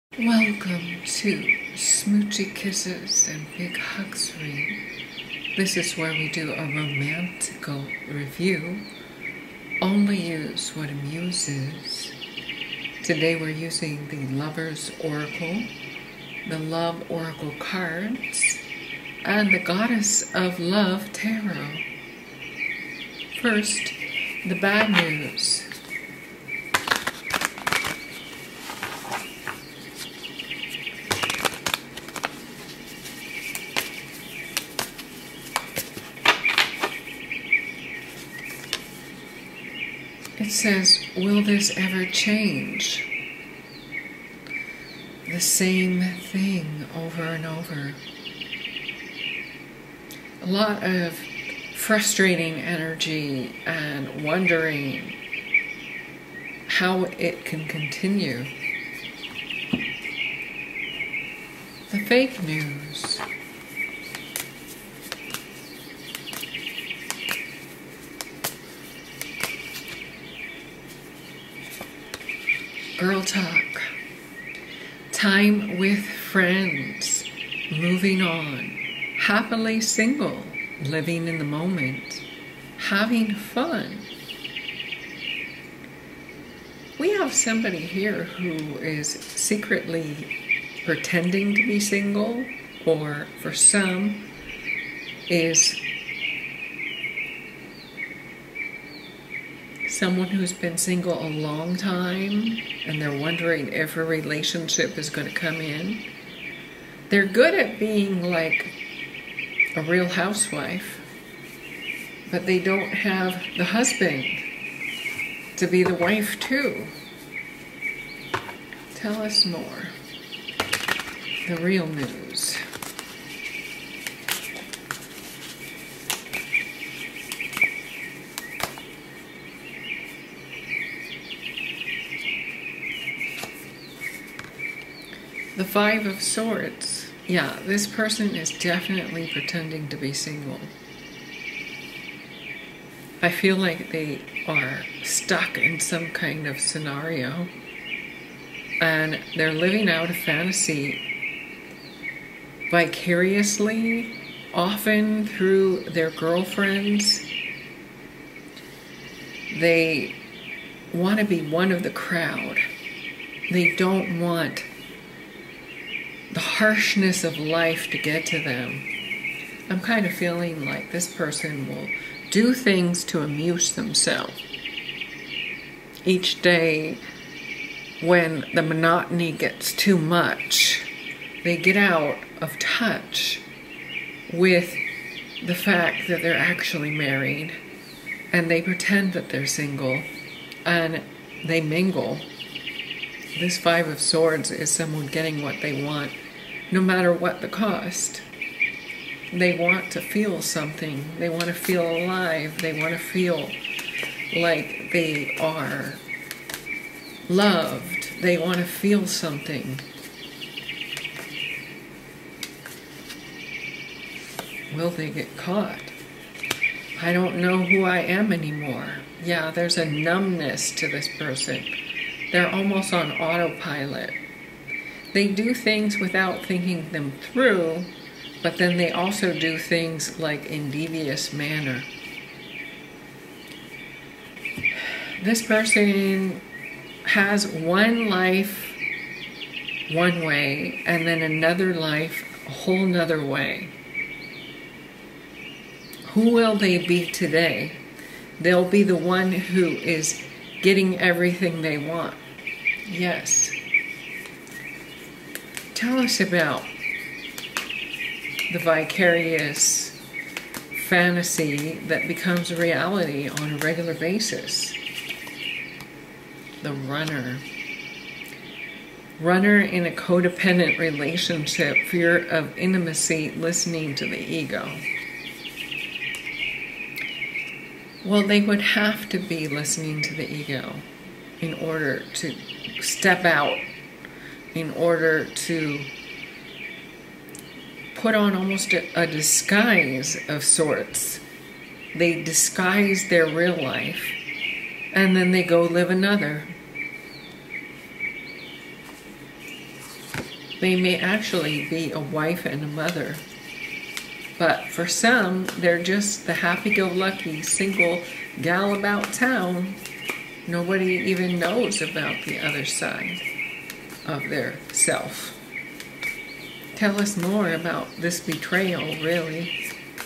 Welcome to Smoochy Kisses and Big Hugs Read. This is where we do a romantical review. Only use what amuses. Today we're using the Lover's Oracle, the Love Oracle cards, and the Goddess of Love Tarot. First, the bad news. It says, will this ever change? The same thing over and over. A lot of frustrating energy and wondering how it can continue. The fake news. Girl talk. Time with friends. Moving on. Happily single. Living in the moment. Having fun. We have somebody here who is secretly pretending to be single, or for some is someone who's been single a long time and they're wondering if a relationship is going to come in. They're good at being like a real housewife, but they don't have the husband to be the wife too. Tell us more. The real news. The Five of Swords. Yeah, this person is definitely pretending to be single. I feel like they are stuck in some kind of scenario and they're living out a fantasy vicariously, often through their girlfriends. They want to be one of the crowd. They don't want the harshness of life to get to them. I'm kind of feeling like this person will do things to amuse themselves. Each day, when the monotony gets too much, they get out of touch with the fact that they're actually married, and they pretend that they're single, and they mingle. This Five of Swords is someone getting what they want, no matter what the cost. They want to feel something. They want to feel alive. They want to feel like they are loved. They want to feel something. Will they get caught? I don't know who I am anymore. Yeah, there's a numbness to this person. They're almost on autopilot. They do things without thinking them through, but then they also do things like in devious manner. This person has one life one way, and then another life a whole nother way. Who will they be today? They'll be the one who is getting everything they want. Yes. Tell us about the vicarious fantasy that becomes a reality on a regular basis. The runner. Runner in a codependent relationship, fear of intimacy, listening to the ego. Well, they would have to be listening to the ego in order to step out, in order to put on almost a disguise of sorts. They disguise their real life, and then they go live another. They may actually be a wife and a mother. But for some, they're just the happy-go-lucky single gal about town. Nobody even knows about the other side of their self. Tell us more about this betrayal, really.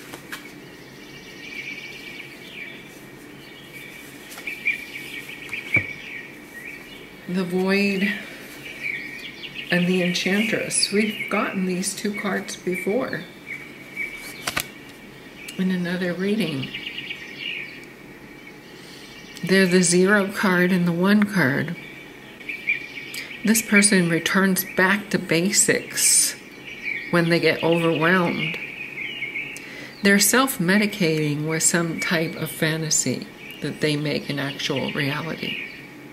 The Void and the Enchantress. We've gotten these two cards before in another reading. They're the 0 card and the 1 card. This person returns back to basics when they get overwhelmed. They're self-medicating with some type of fantasy that they make an actual reality.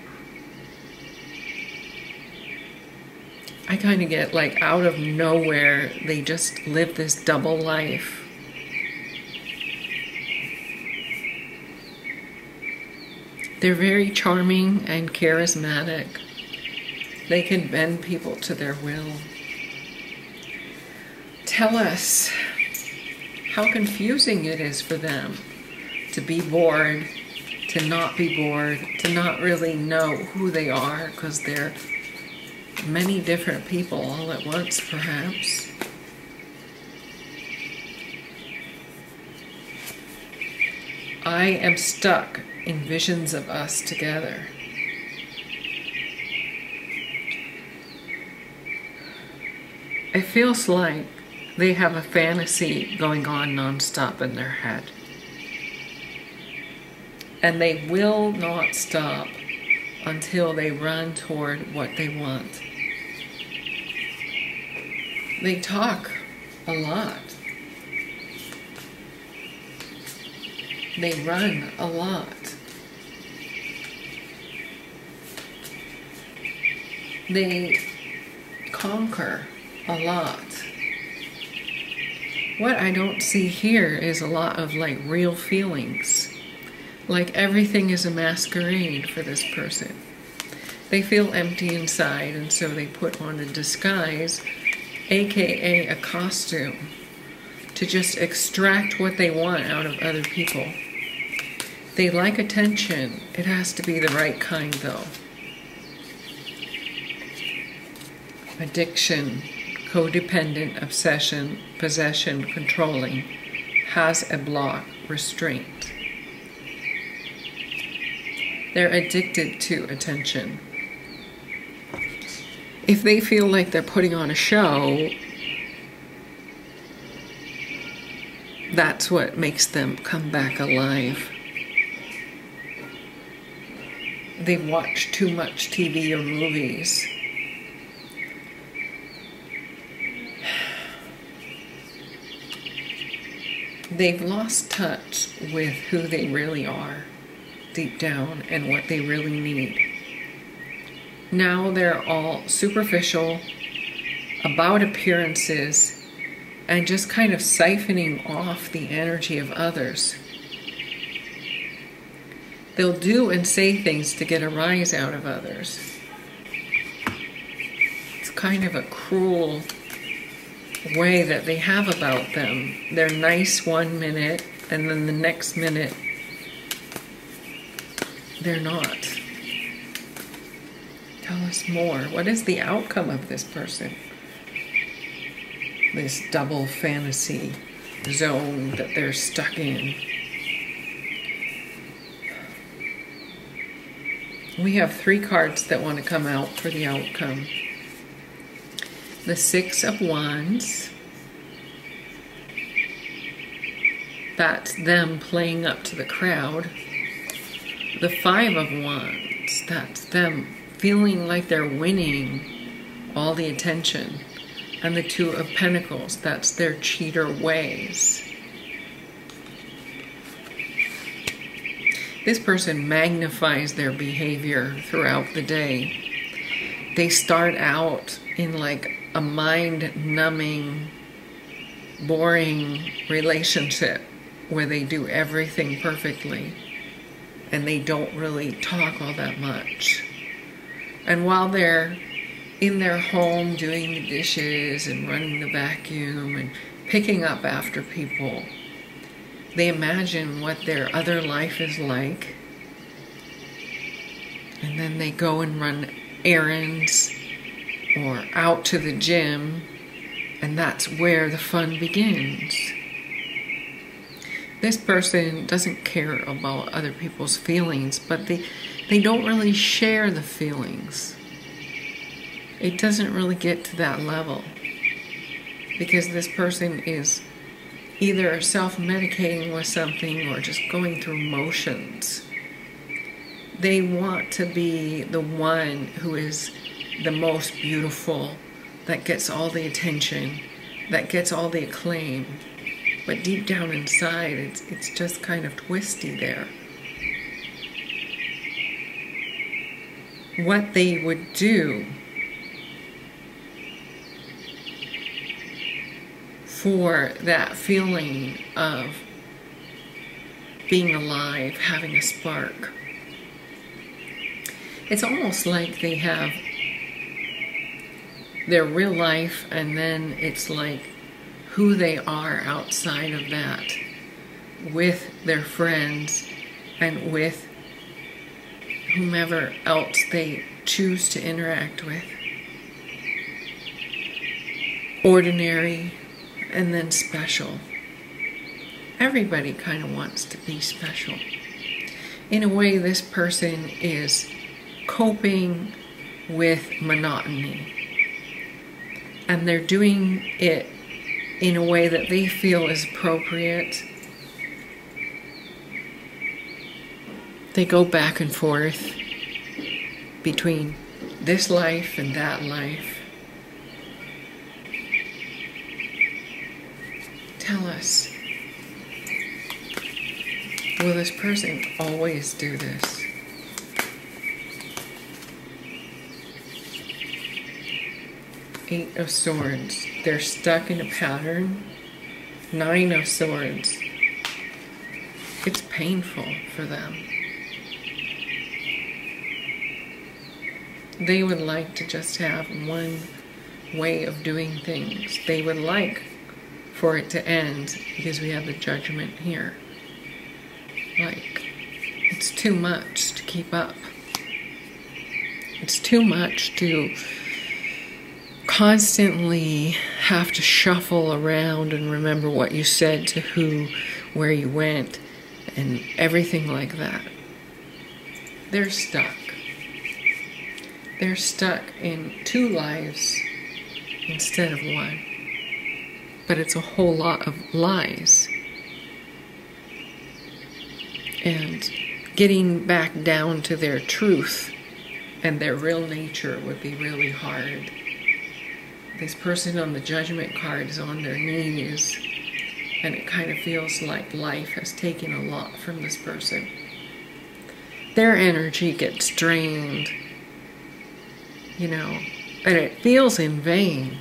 I kind of get like out of nowhere, they just live this double life. They're very charming and charismatic. They can bend people to their will. Tell us how confusing it is for them to be bored, to not be bored, to not really know who they are because they're many different people all at once, perhaps. I am stuck in visions of us together. It feels like they have a fantasy going on nonstop in their head. And they will not stop until they run toward what they want. They talk a lot. They run a lot. They conquer a lot. What I don't see here is a lot of like real feelings. Like everything is a masquerade for this person. They feel empty inside, and so they put on a disguise, aka a costume, to just extract what they want out of other people. They like attention. It has to be the right kind, though. Addiction, codependent, obsession, possession, controlling, has a block, restraint. They're addicted to attention. If they feel like they're putting on a show, that's what makes them come back alive. They watch too much TV or movies. They've lost touch with who they really are deep down and what they really need. Now they're all superficial about appearances and just kind of siphoning off the energy of others. They'll do and say things to get a rise out of others. It's kind of a cruel way that they have about them. They're nice 1 minute, and then the next minute, they're not. Tell us more. What is the outcome of this person? This double fantasy zone that they're stuck in. We have 3 cards that want to come out for the outcome. The 6 of Wands. That's them playing up to the crowd. The 5 of Wands. That's them feeling like they're winning all the attention. And the 2 of Pentacles. That's their cheater ways. This person magnifies their behavior throughout the day. They start out in like a mind-numbing, boring relationship where they do everything perfectly and they don't really talk all that much. And while they're in their home doing the dishes and running the vacuum and picking up after people. They imagine what their other life is like, and then they go and run errands or out to the gym, and that's where the fun begins. This person doesn't care about other people's feelings, but they don't really share the feelings. It doesn't really get to that level, because this person is either self-medicating with something or just going through motions. They want to be the one who is the most beautiful, that gets all the attention, that gets all the acclaim. But deep down inside, it's just kind of twisty there. What they would do for that feeling of being alive, having a spark. It's almost like they have their real life, and then it's like who they are outside of that, with their friends and with whomever else they choose to interact with. Ordinary and then special. Everybody kind of wants to be special. In a way, this person is coping with monotony, and they're doing it in a way that they feel is appropriate. They go back and forth between this life and that life. Tell us, will this person always do this? Eight of Swords. They're stuck in a pattern. Nine of Swords. It's painful for them. They would like to just have one way of doing things. They would like for it to end, because we have the Judgment here. Like, it's too much to keep up. It's too much to constantly have to shuffle around and remember what you said to who, where you went, and everything like that. They're stuck. They're stuck in two lives instead of one. But it's a whole lot of lies. And getting back down to their truth and their real nature would be really hard. This person on the Judgment card is on their knees, and it kind of feels like life has taken a lot from this person. Their energy gets drained, you know, and it feels in vain.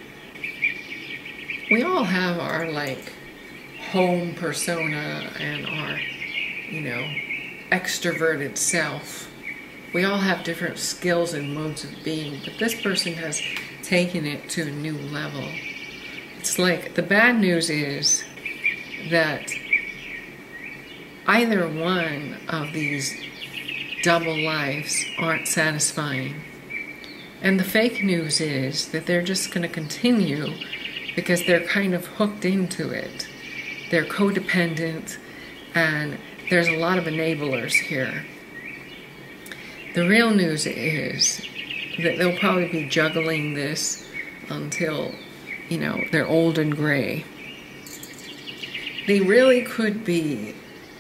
We all have our, like, home persona and our, you know, extroverted self. We all have different skills and modes of being, but this person has taken it to a new level. It's like, the bad news is that either one of these double lives aren't satisfying. And the fake news is that they're just going to continue because they're kind of hooked into it. They're codependent, and there's a lot of enablers here. The real news is that they'll probably be juggling this until, you know, they're old and gray. They really could be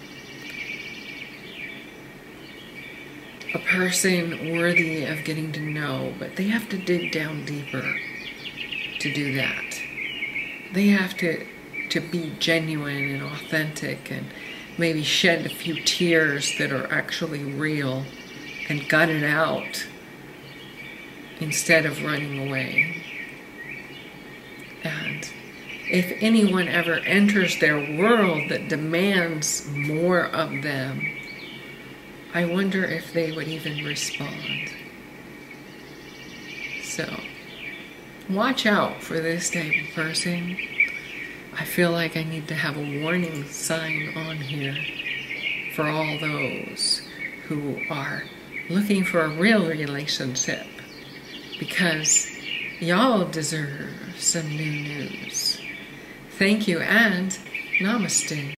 a person worthy of getting to know, but they have to dig down deeper to do that. They have to be genuine and authentic, and maybe shed a few tears that are actually real and gut it out instead of running away. And if anyone ever enters their world that demands more of them, I wonder if they would even respond. So watch out for this type of person. I feel like I need to have a warning sign on here for all those who are looking for a real relationship, because y'all deserve some new news. Thank you and namaste.